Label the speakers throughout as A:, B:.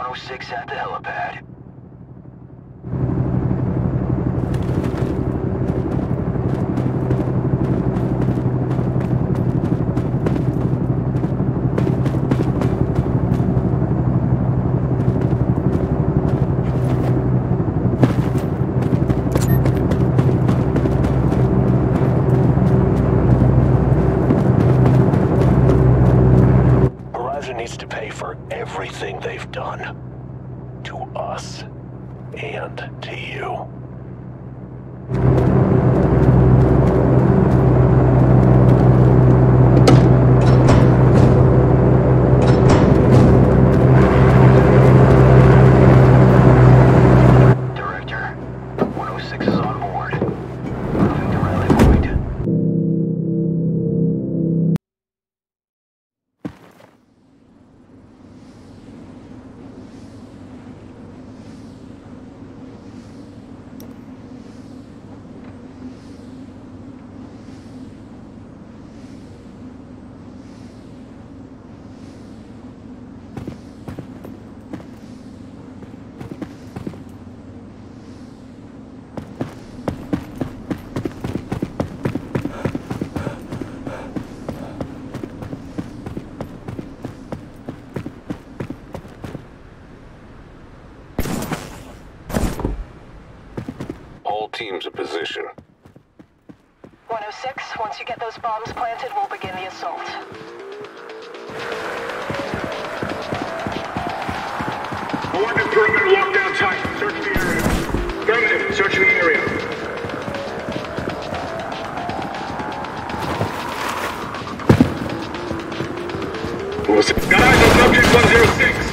A: 106 at the helipad.
B: Needs to pay for everything they've done to us and to you.
A: Director, 106 is on board. Moving to rally point.
C: All teams in position.
D: 106, once you get those bombs planted, we'll begin the assault.
E: I want this perimeter locked down tight. Search the area. Affirmative. Searching the area. Got eyes on subject 106.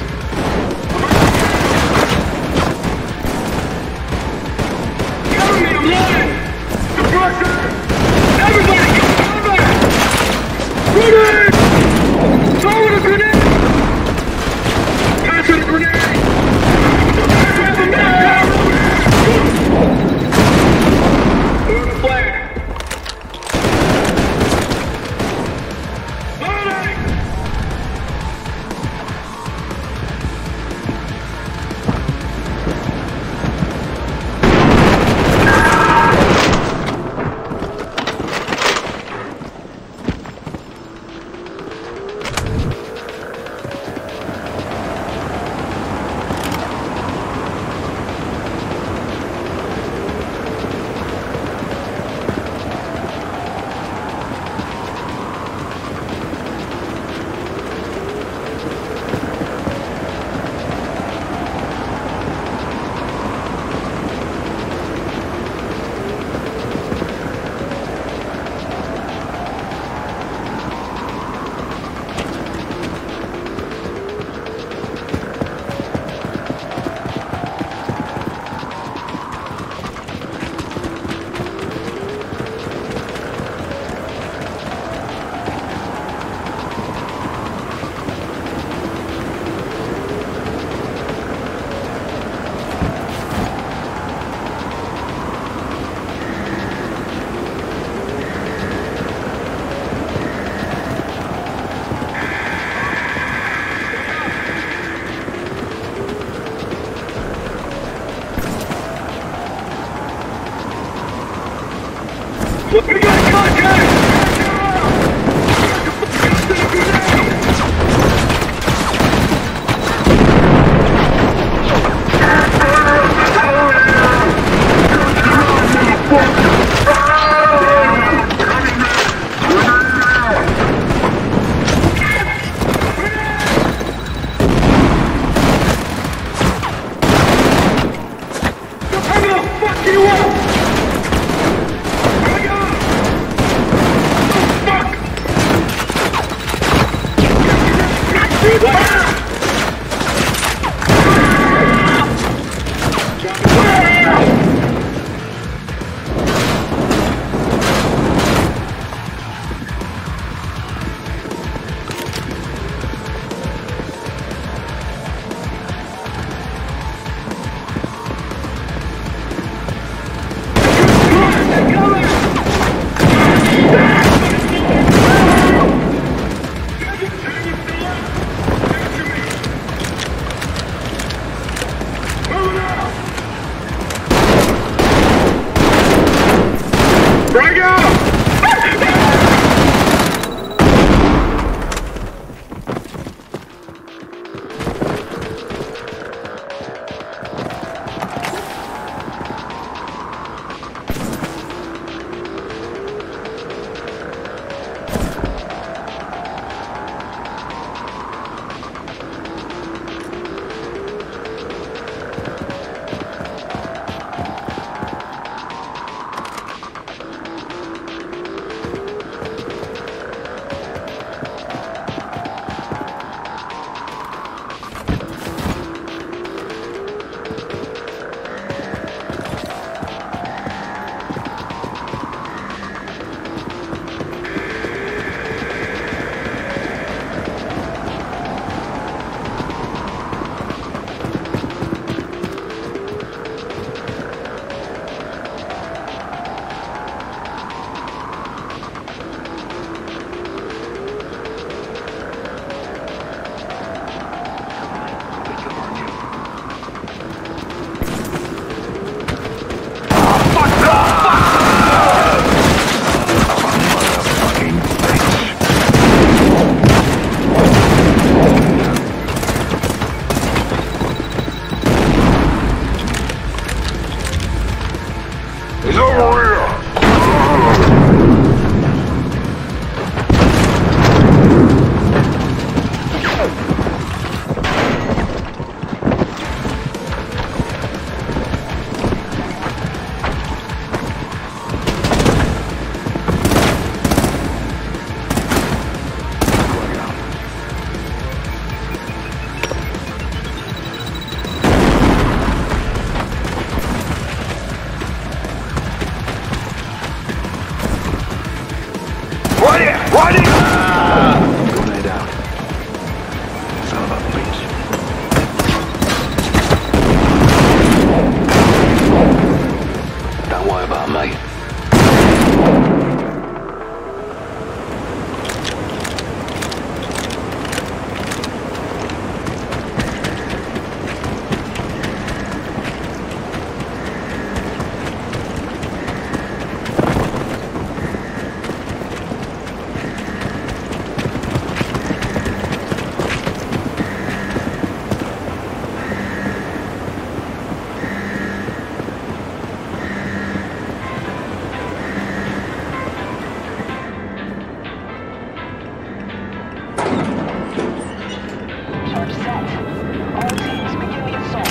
D: charge set. All teams begin the assault.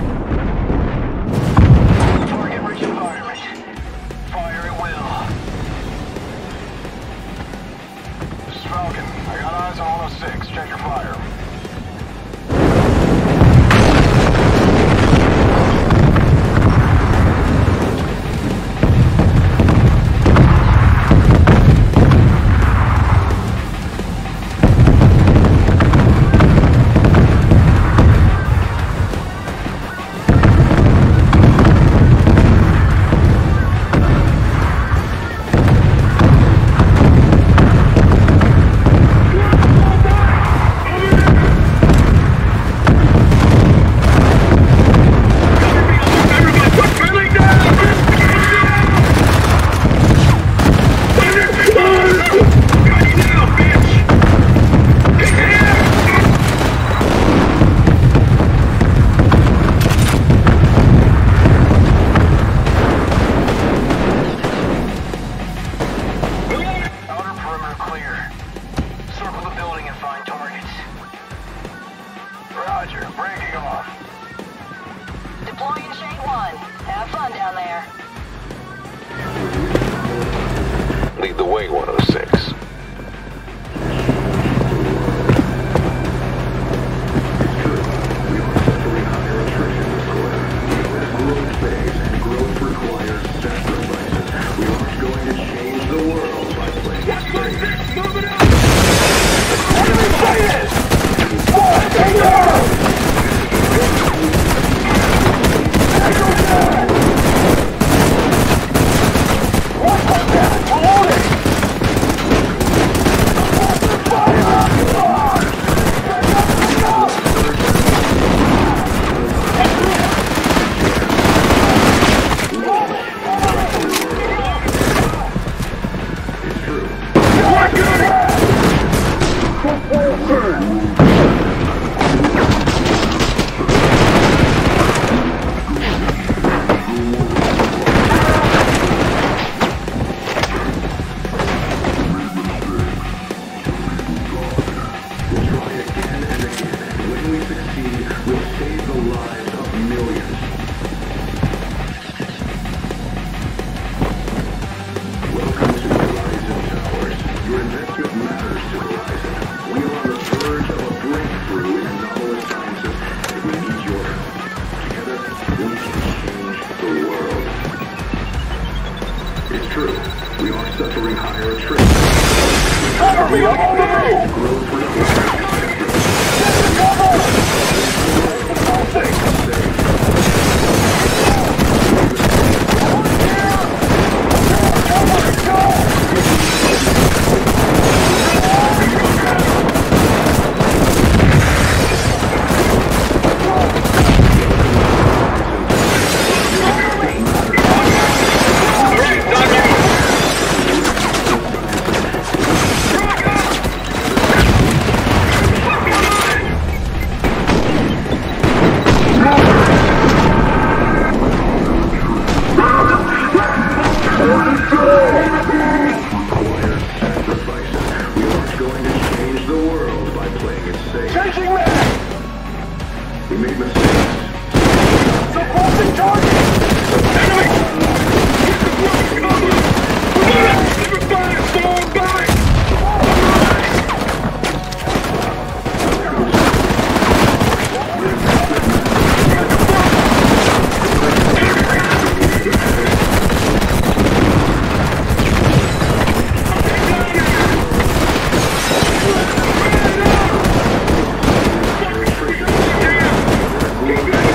A: Target-rich environment. Fire at will. This is Falcon. I got eyes on 106. Check your fire.
D: Deploying Shade 1. Have fun down there.
B: Lead the way, 106.
E: Go!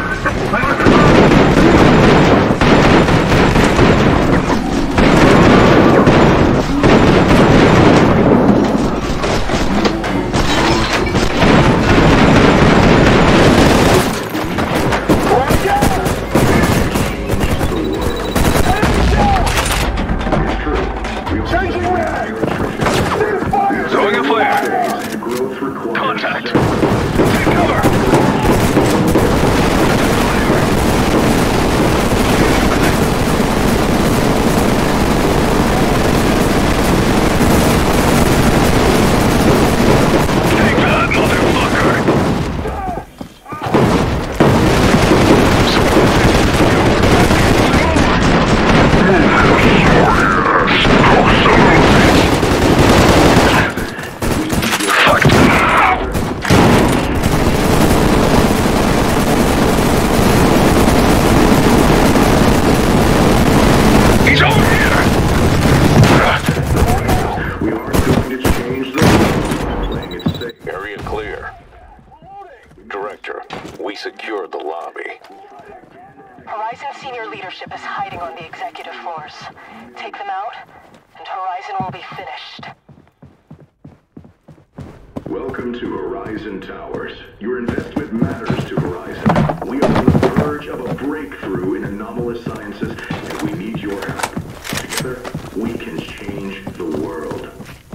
C: Welcome to Horizon Towers. Your investment matters to Horizon. We are on the verge of a breakthrough in anomalous sciences, and we need your help. Together, we can change the world.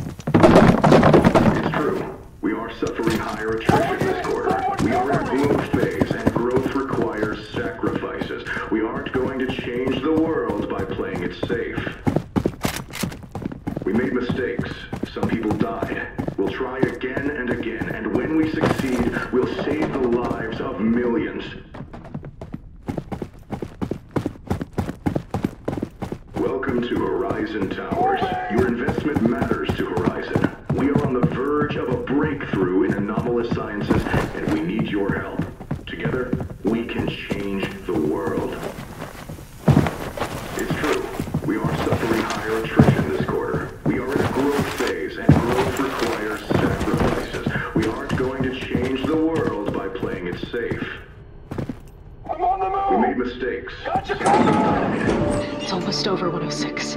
C: It's true. We are suffering higher attrition this quarter. We are in a growth phase, and growth requires sacrifices. We aren't going to change the world by playing it safe. We made mistakes. Some people died. We'll try again and again, and when we succeed, we'll save the lives of millions. Welcome to Horizon Towers. Your investment matters to Horizon. We are on the verge of a breakthrough in anomalous sciences, and we need your help. Together, we can change the world. It's true. We are suffering higher attrition this quarter. We are in a growth phase, and growth requires sacrifices. We aren't going to change the world by playing it safe.
E: I'm on the move!
C: We made mistakes.
E: Gotcha covered!
F: It's almost over, 106.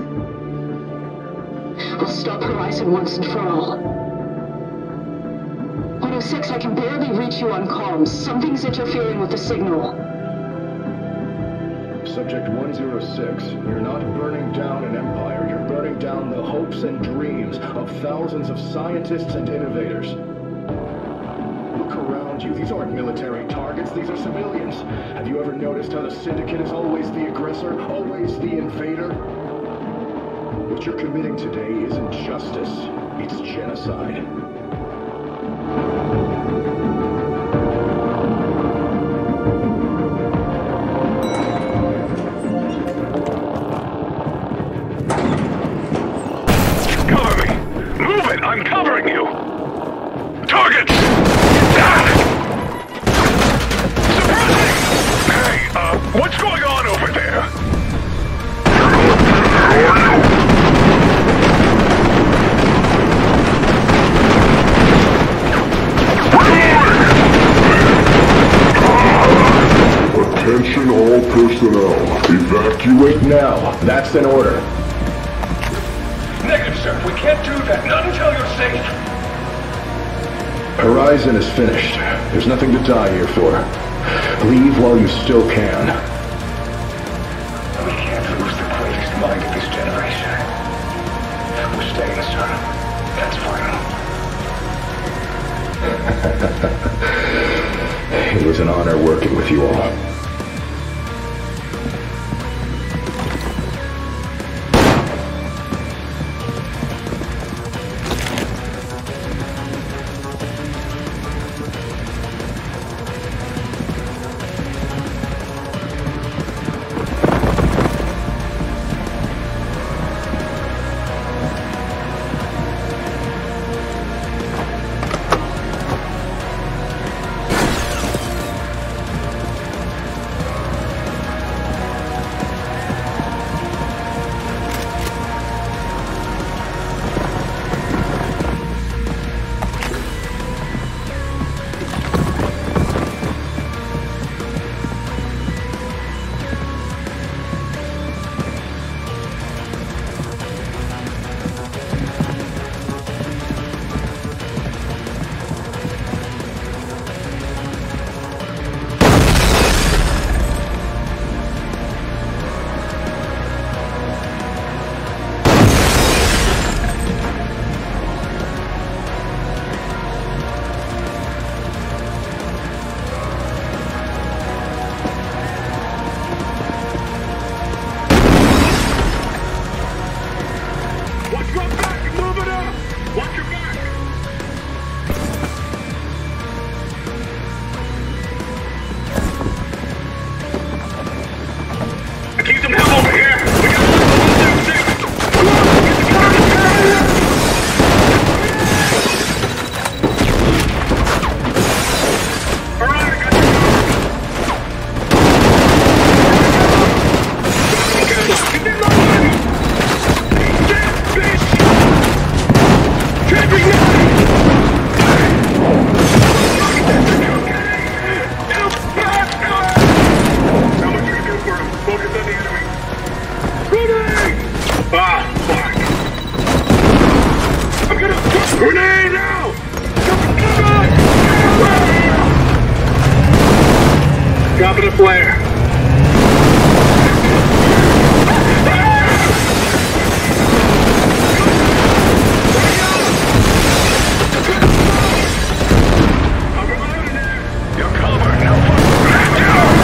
F: We'll stop Horizon once and for all. 106, I can barely reach you on comms. Something's interfering with the signal.
G: Subject 106, you're not burning down an empire, you're burning down the hopes and dreams of thousands of scientists and innovators. Look around you, these aren't military targets, these are civilians. Have you ever noticed how the Syndicate is always the aggressor, always the invader? What you're committing today isn't justice, it's genocide.
E: I'm covering you! Targets! Suppressing! Hey, what's going on over there?
C: Attention all personnel. Evacuate now. That's an order.
E: Negative, sir. We can't do that. Not until you're safe.
G: Horizon is finished. There's nothing to die here for. Leave while you still can.
E: We can't lose the greatest mind of this generation. We're staying, sir. That's final.
G: It was an honor working with you all.
C: Grenade out! Dropping a flare.
E: You're covered. Now fuck down.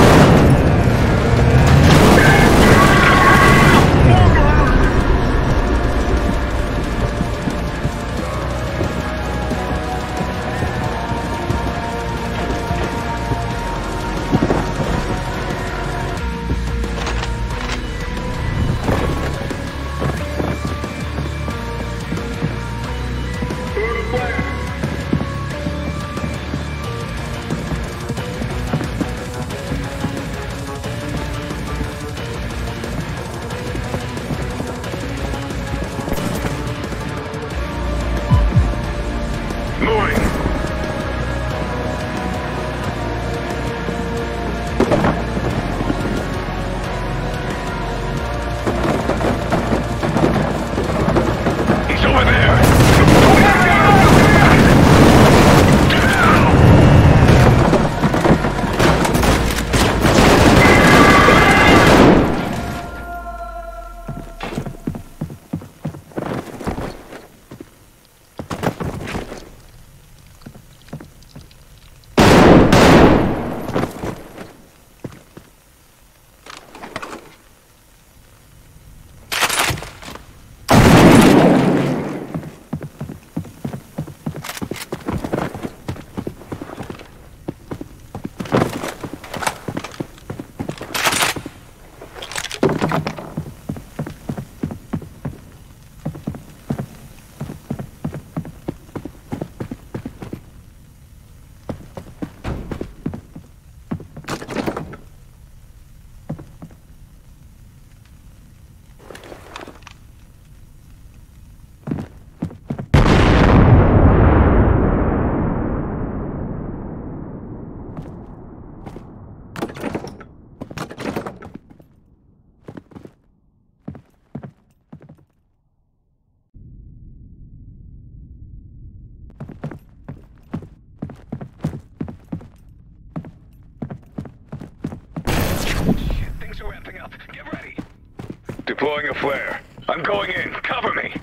E: Deploying a flare. I'm going in. Cover me.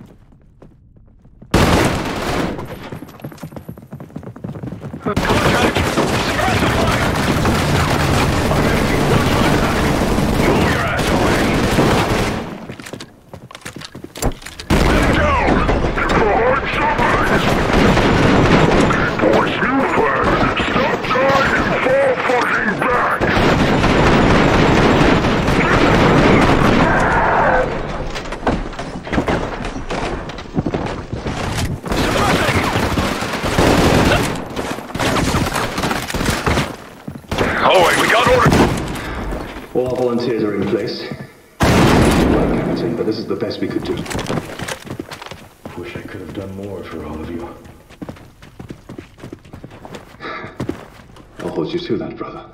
E: Contact! Suppressive fire! I'm empty. Watch my back. Move your ass away. Let go! Behind somebody! Boys, new flag! Stop dying and fall fucking back!
G: All our volunteers are in place. Well, Captain, but this is the best we could do. Wish I could have done more for all of you. I'll hold you to that, brother.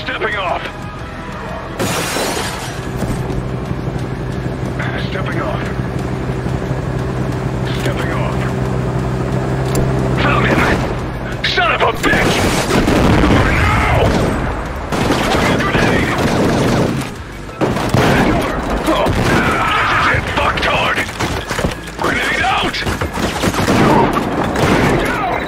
B: Stepping off. Stepping off. Stepping off. Found him! Son of a bitch! Now! Throwing a grenade! Oh, this is it, fucktard! Grenade out! Grenade down!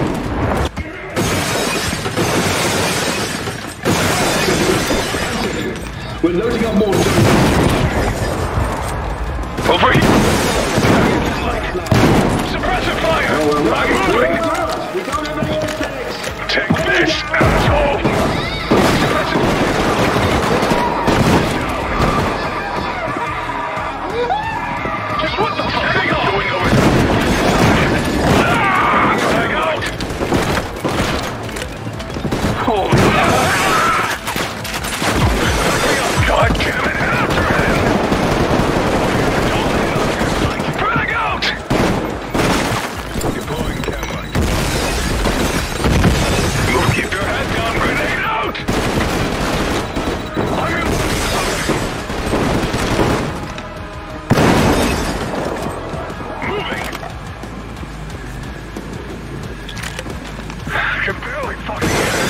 G: We're loading up more.
B: Over here! Suppressive fire! I'm moving!
G: We don't have any aesthetics.
B: Take this, asshole! Just what the fuck are you doing over there? Hang out! Holy God damn it! After him! Frag out! Deploying camera. Keep your head down, grenade out! I'm in. Moving! I can barely fucking get it.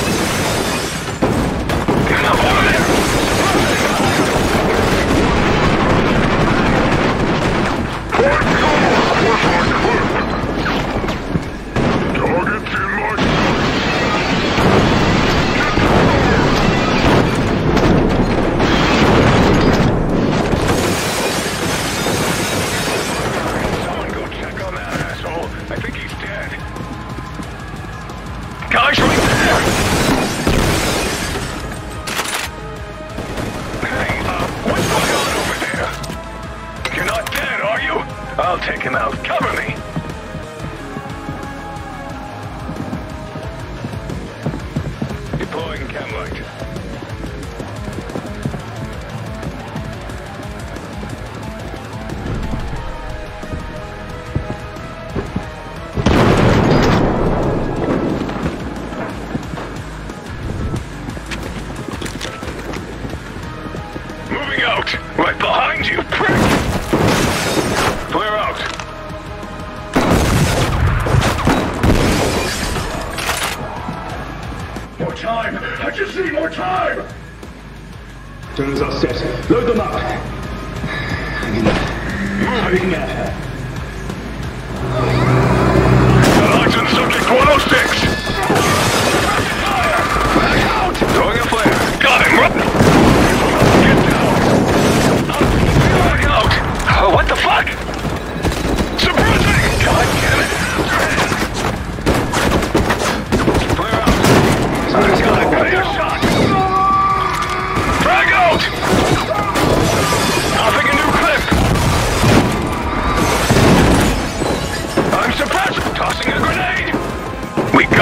B: Get up over there! Target's in my Someone go check on that asshole. I think he's dead. Guys right there! Hey, what's going on over there? You're not dead, are you? I'll take him out. Cover me! Deploying cam light. Moving out! Right behind you, prick! Clear out!
G: More time. I just need more time. Turns are set. Load them up. Moving out.
B: License subject 106! Fire! Back out! Throwing a flare. Got him! Run! Get down! Back out! Oh, what the fuck? Suppressing! God damn it! Flare out! Somebody's got a clear shot! Frag out! Nothing a new clip! I'm suppressed! Tossing a grenade! We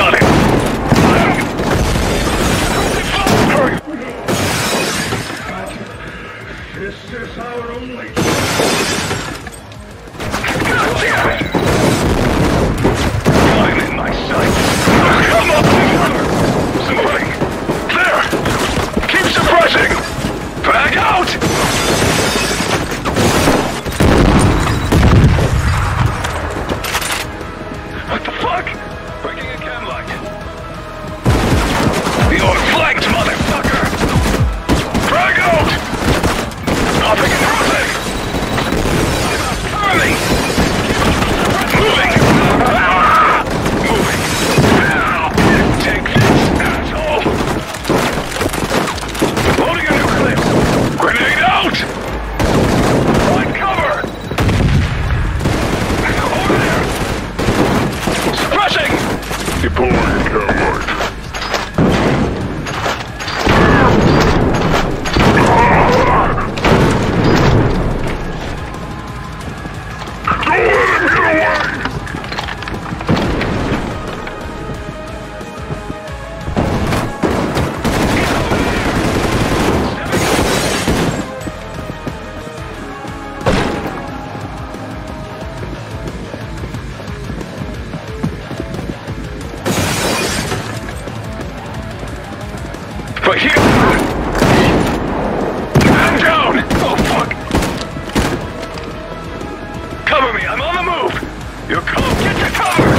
B: right here! I'm down! Oh, fuck! Cover me, I'm on the move! You're cold, get to cover!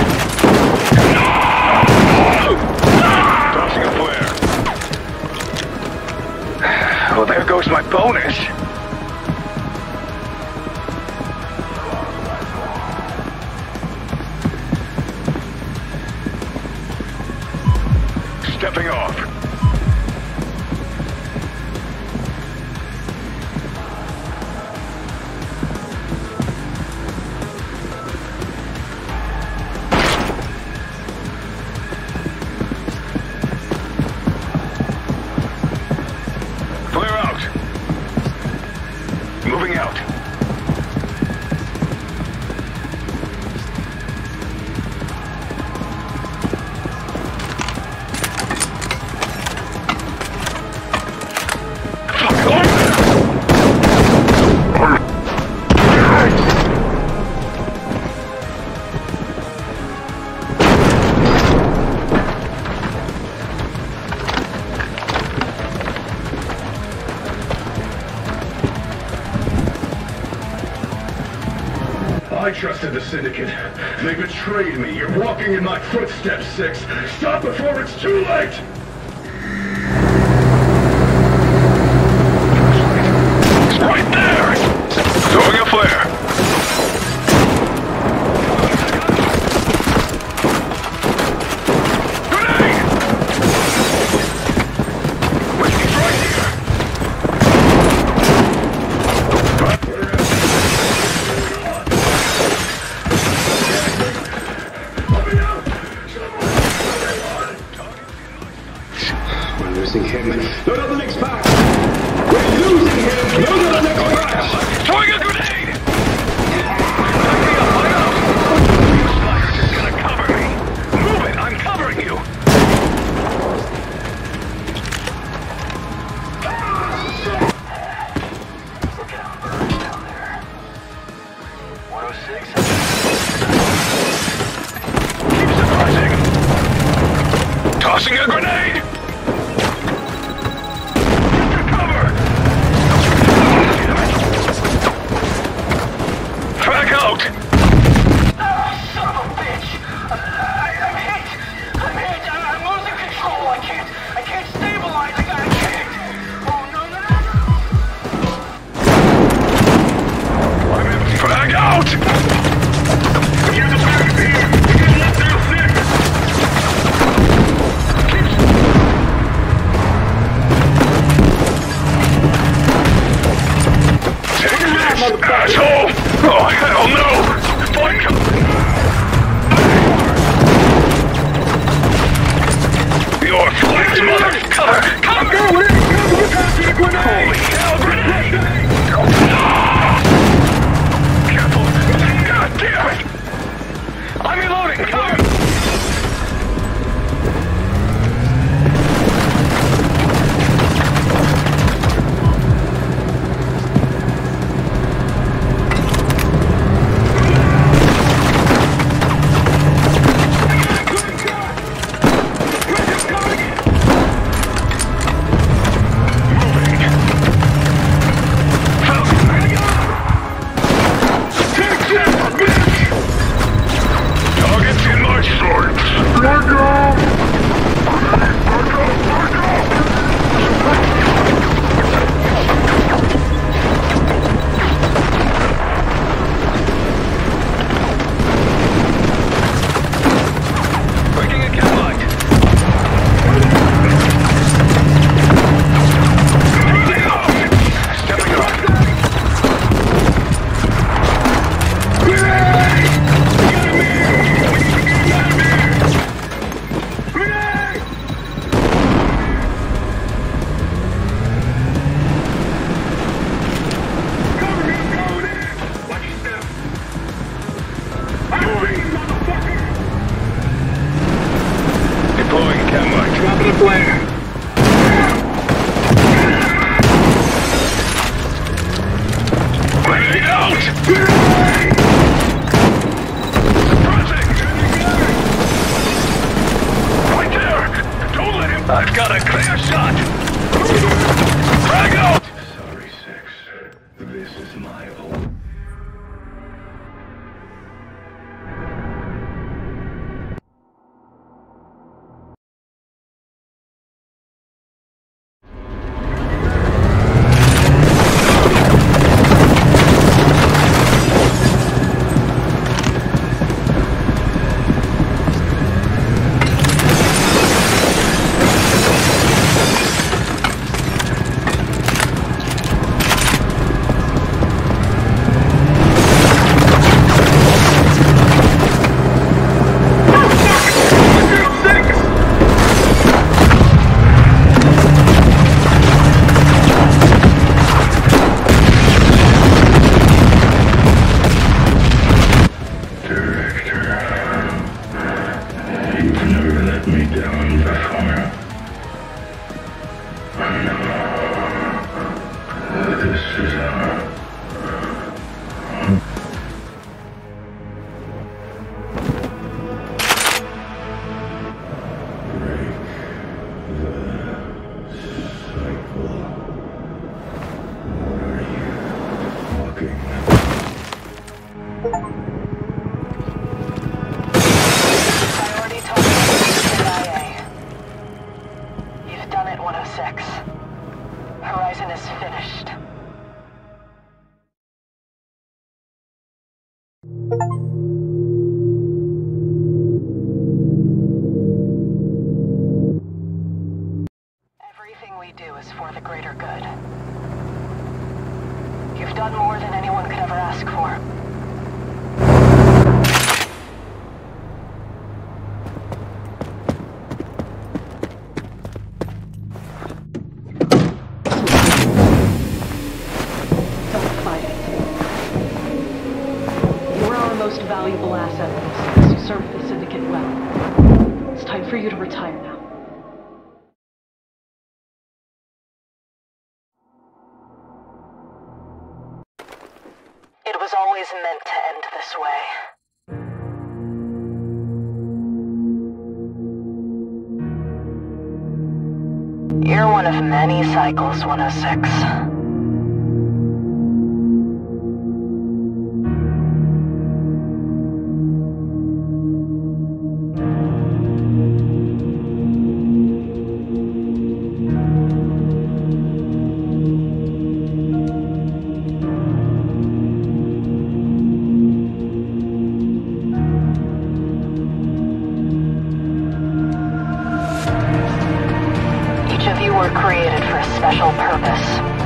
B: Tossing a flare. Well, there goes my bonus. Stepping off. Flare out. Moving out.
G: I trusted the Syndicate. They betrayed me. You're walking in my footsteps, Six. Stop before it's too late!
B: It's right there! Throwing a flare. Grenade! Whiskey's right here!
C: We're losing him. Load up the next pack! We're losing him! Load up the next pack!
B: Throwing a grenade! Flyer's just gonna cover me! Move it! I'm covering you!
A: Look out, birds down there. 106.
B: Keep surprising! Tossing a grenade! Get to cover!
E: forces are. Break the cycle. What are you talking about?
D: Priority total CIA. You've done it, 106. Horizon is finished. Everything we do is for the greater good. You've done more than anyone could ever ask for.
F: Don't fight it. You're our most valuable asset in this space. You served the Syndicate well. It's time for you to retire now.
D: It was always meant to end this way. You're one of many cycles, 106. Each of you were created for a special purpose.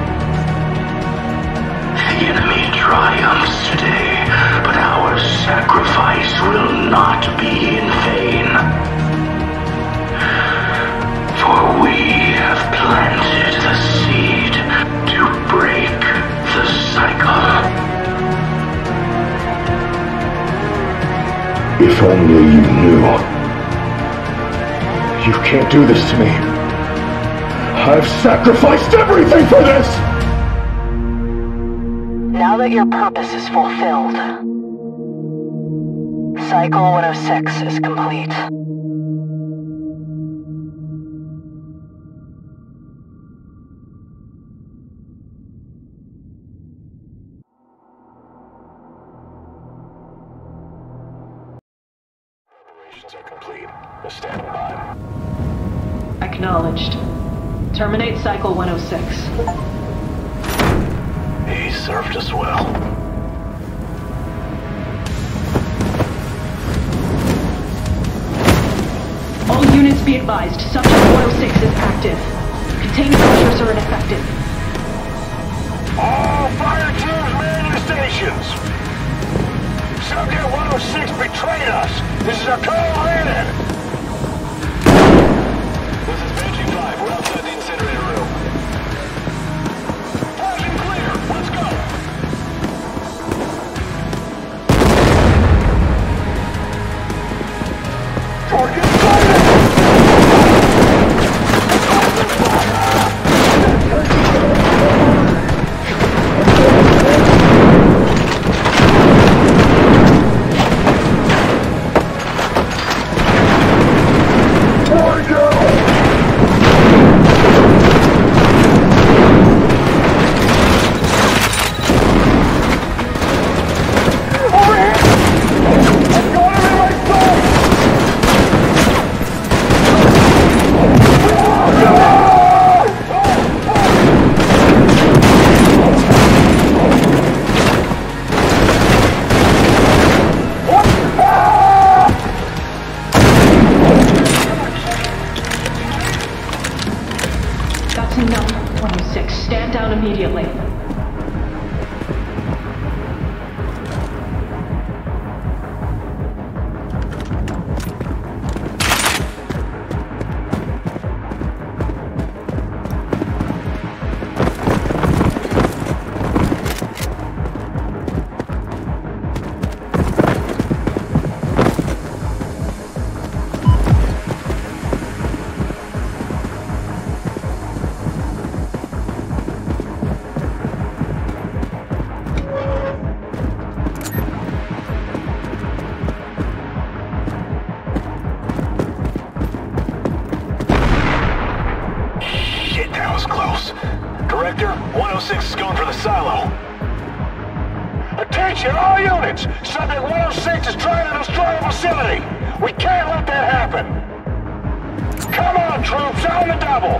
E: The enemy triumphs today, but our sacrifice will not be in vain. For we have planted the seed to break the cycle. If only you knew. You can't do this to me. I've sacrificed everything for this!
D: Now that your purpose is fulfilled, Cycle 106 is complete.
E: Preparations are complete. Stand by.
F: Acknowledged. Terminate Cycle 106.
E: He served us well.
F: All units be advised, Subject 106 is active. Containment measures are ineffective.
B: All fire teams man your stations! Subject 106 betrayed us! This is a cold red! This is Benji 5. We're outside the incinerator room. Flash and clear! Let's go! Target sighted!
F: That's enough, 106. Stand down immediately.
B: was close. Director, 106 is going for the silo.
H: Attention, all units! Subject 106 is trying to destroy the facility! We can't let that happen! Come on, troops, on the double!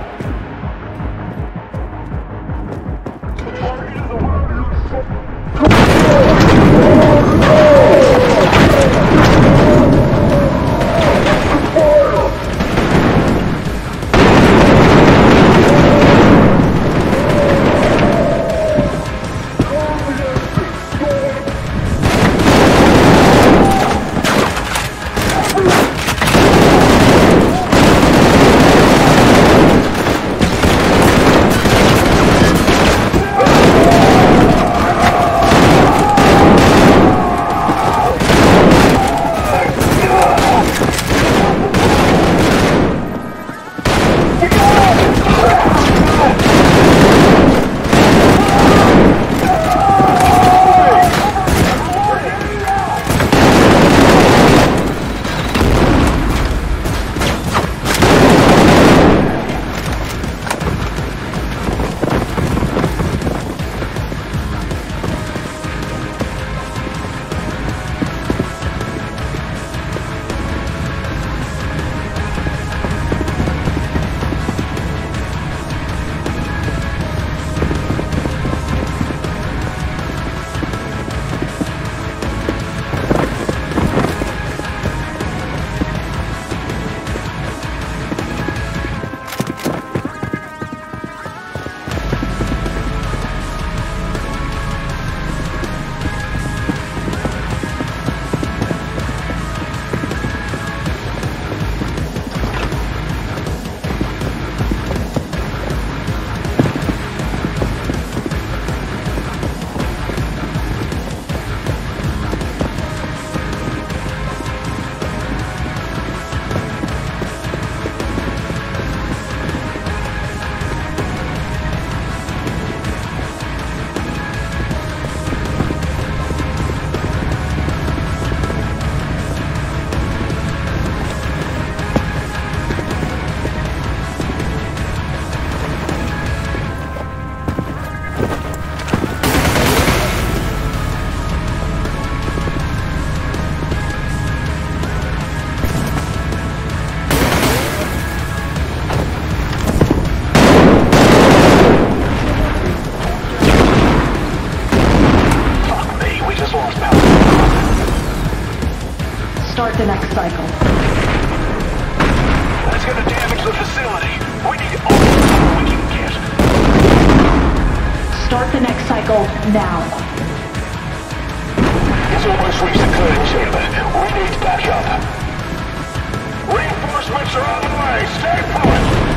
F: Start the next cycle.
B: That's gonna damage the facility. We need all the power we can get.
F: Start the next cycle now.
B: It's almost reached the clearing chamber. We need backup.
H: Reinforcements are on the way! Stay put!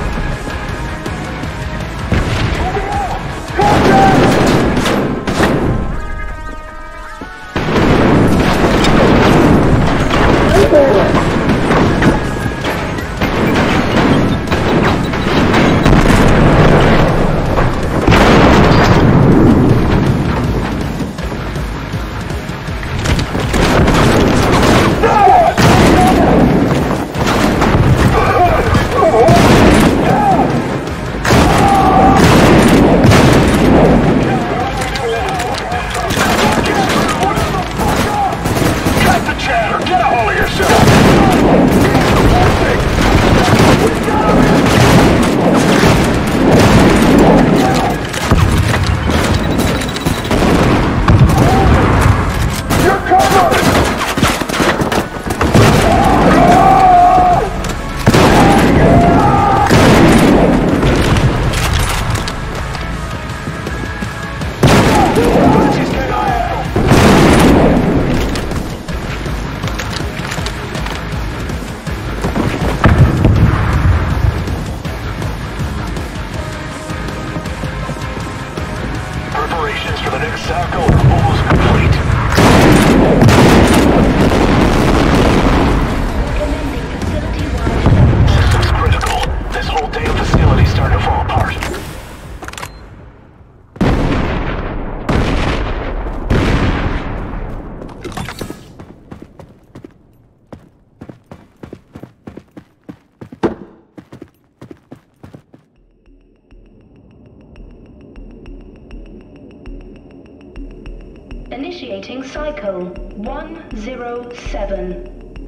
B: Preparations for the next cycle are almost complete. System's critical. This whole damn facility's starting to fall apart.
I: Initiating cycle 107.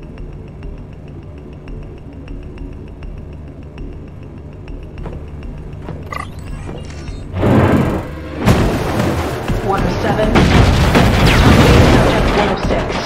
F: Subject 106.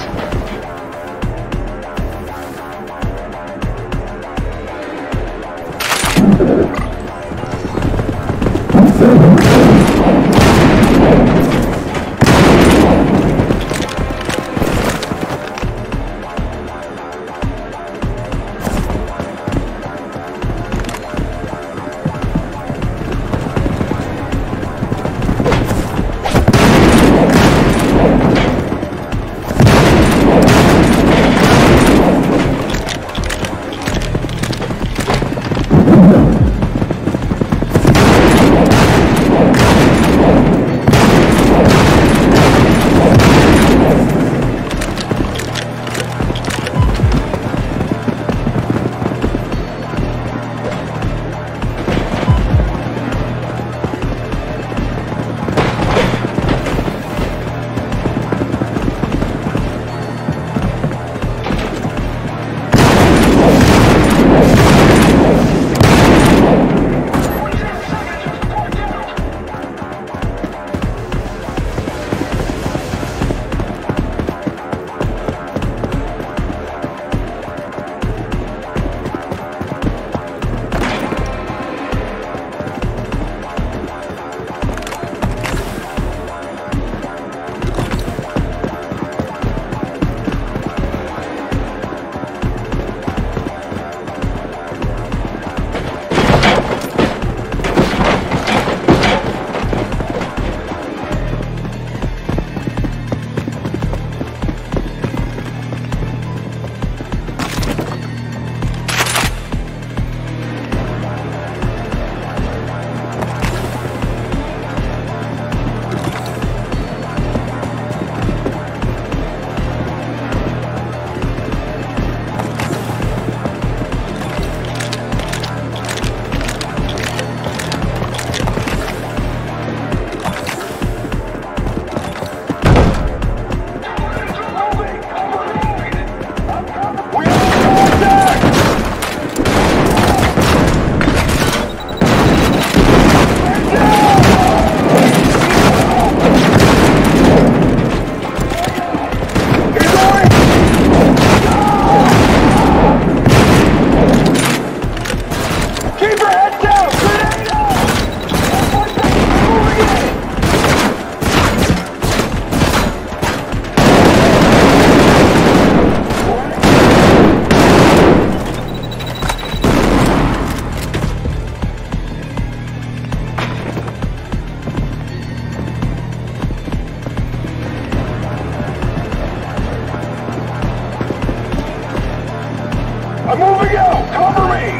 H: I'm moving out! Cover me!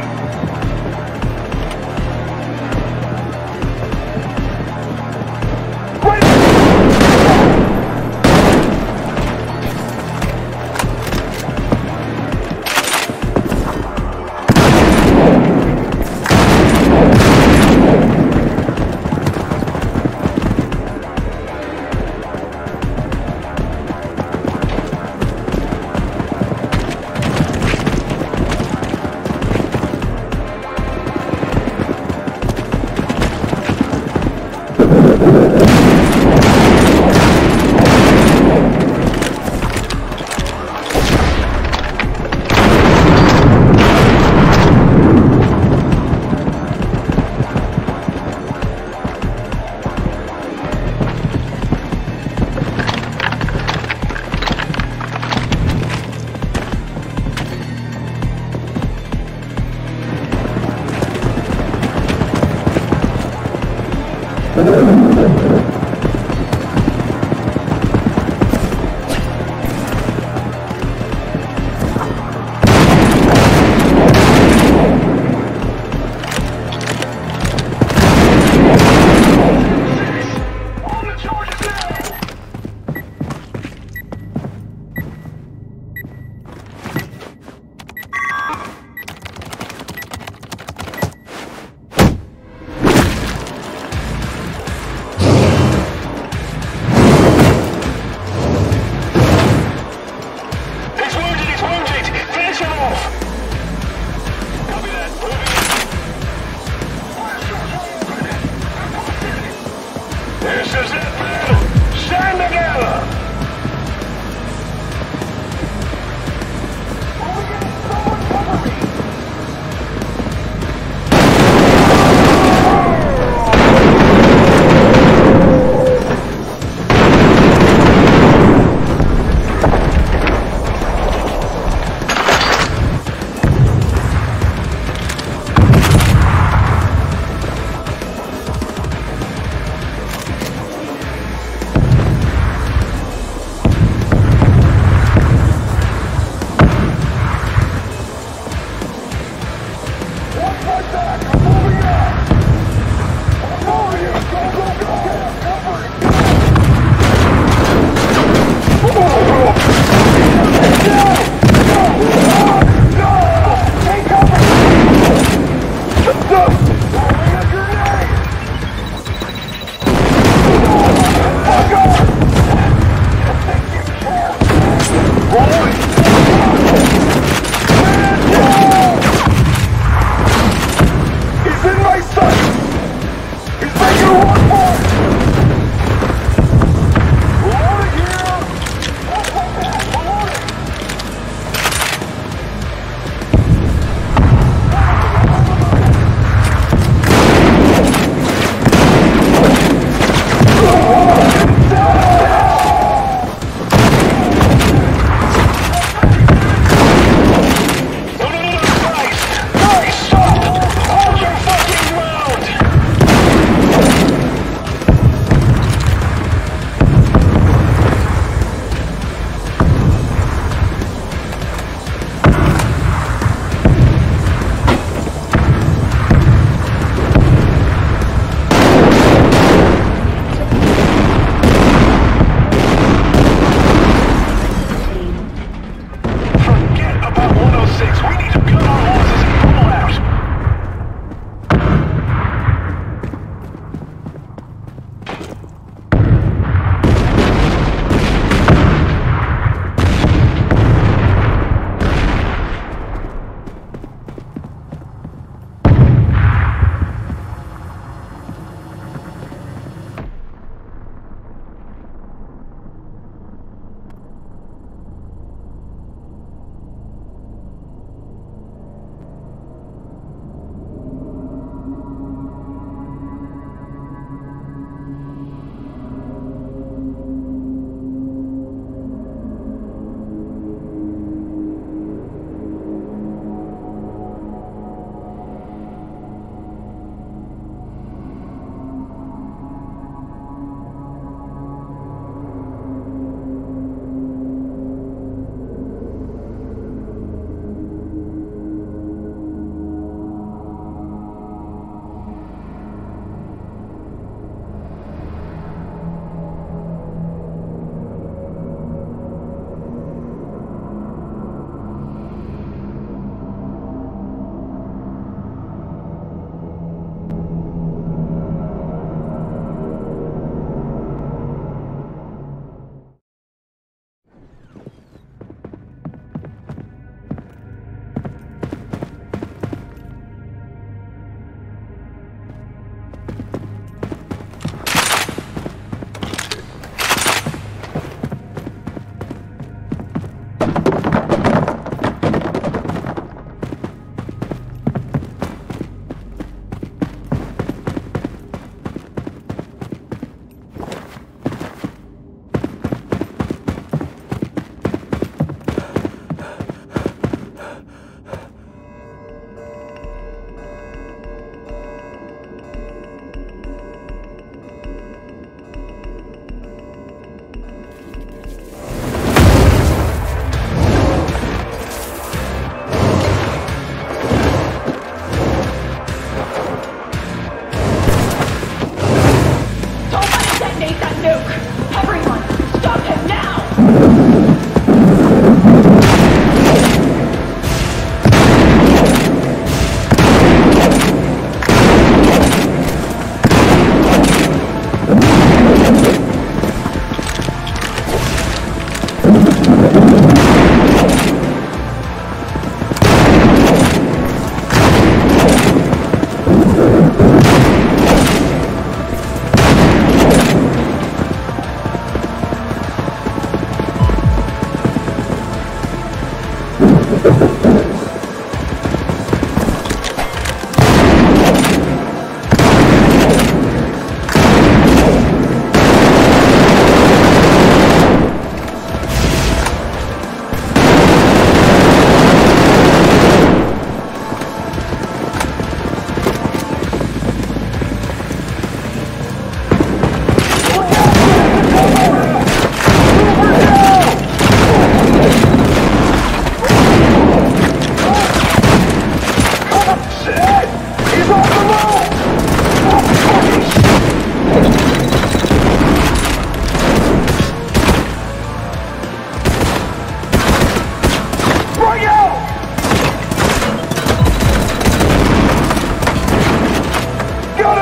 H: This is it, man! Stand together!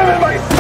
H: enemy!